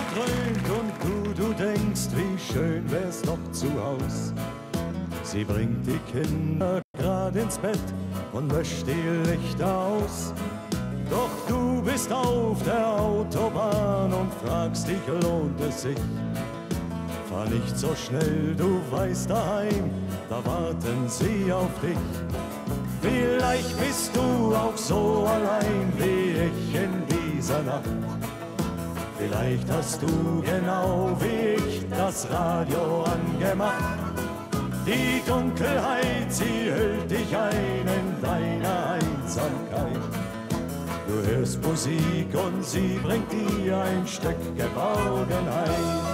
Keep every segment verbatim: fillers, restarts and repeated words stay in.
träumt und du, du denkst, wie schön wär's doch zu Haus. Sie bringt die Kinder grad ins Bett und löscht die Lichter aus. Doch du bist auf der Autobahn und fragst dich, lohnt es sich? Fahr nicht so schnell, du weißt daheim, da warten sie auf dich. Vielleicht bist du auch so allein wie ich in dieser Nacht. Vielleicht hast du genau wie ich das Radio angemacht. Die Dunkelheit, sie hüllt dich ein in deine Einsamkeit. Du hörst Musik und sie bringt dir ein Stück Geborgenheit.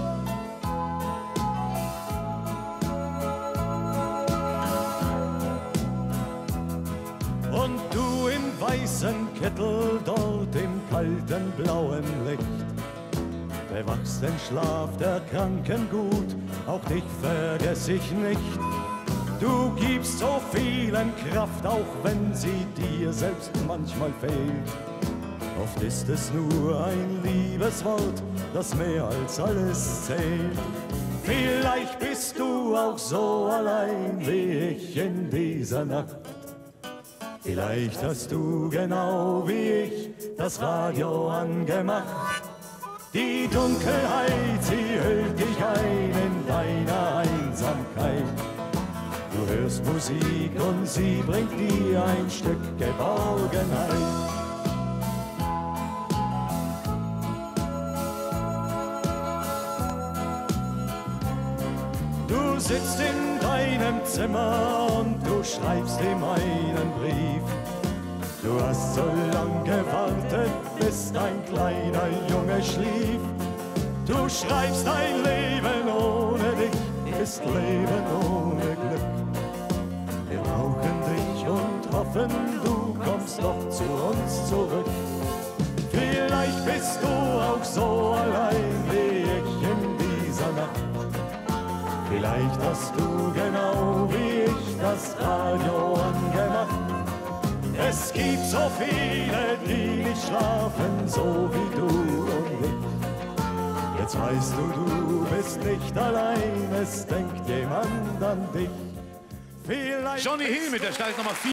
Und du im weißen Kittel dort im kalten blauen Licht bewachst den Schlaf der Kranken gut, auch dich vergess ich nicht. Du gibst so vielen Kraft, auch wenn sie dir selbst manchmal fehlt. Oft ist es nur ein Liebeswort, das mehr als alles zählt. Vielleicht bist du auch so allein wie ich in dieser Nacht. Vielleicht hast du genau wie ich das Radio angemacht. Die Dunkelheit, sie hüllt dich ein in deine Einsamkeit. Du hörst Musik und sie bringt dir ein Stück Geborgenheit. Du sitzt in deinem Zimmer und du schreibst ihm einen Brief. Du hast so lang gewartet, bis dein kleiner Junge schlief. Du schreibst, dein Leben ohne dich ist Leben ohne Glück. Wir brauchen dich und hoffen, du kommst doch zu uns zurück. Vielleicht bist du auch so allein wie ich in dieser Nacht. Vielleicht hast du genau wie ich das Radio angemacht. Es gibt so viele, die nicht schlafen, so wie du und ich. Jetzt weißt du, du bist nicht allein, es denkt jemand an dich. Vielleicht Johnny Hill mit der Startnummer vier.